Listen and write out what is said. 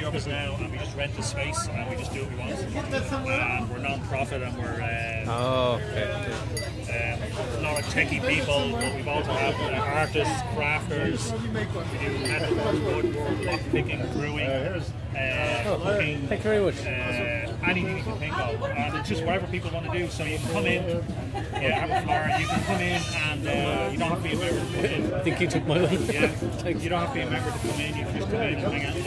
office now, and we just rent a space and we just do what we want. And we're non-profit, and we're a lot of techie people, but we've also have artists, crafters. We do metal, woodwork, lock picking, brewing, cooking. Thank you very much. Anything you can think of, and it's just whatever people want to do. So you can come in, have a floor, you can come in, and you don't have to be a member to come in. I think you took my one. Yeah, you don't have to be a member to come in. You can just come in and hang out.